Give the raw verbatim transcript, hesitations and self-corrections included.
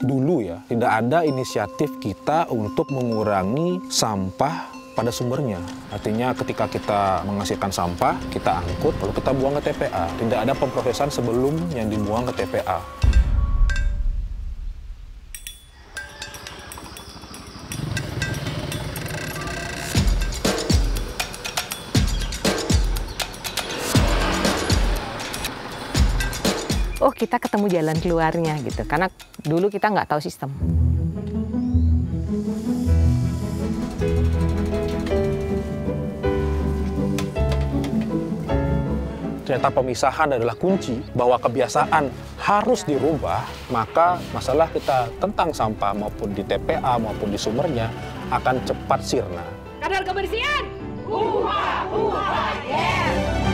dulu ya, tidak ada inisiatif kita untuk mengurangi sampah pada sumbernya. Artinya ketika kita menghasilkan sampah, kita angkut, lalu kita buang ke T P A. Tidak ada pemrosesan sebelum yang dibuang ke T P A. Oh, kita ketemu jalan keluarnya gitu, karena dulu kita nggak tahu sistem. Ternyata pemisahan adalah kunci bahwa kebiasaan harus dirubah, maka masalah kita tentang sampah maupun di T P A maupun di sumbernya akan cepat sirna. Kadar kebersihan, ubah, ubah, yeah!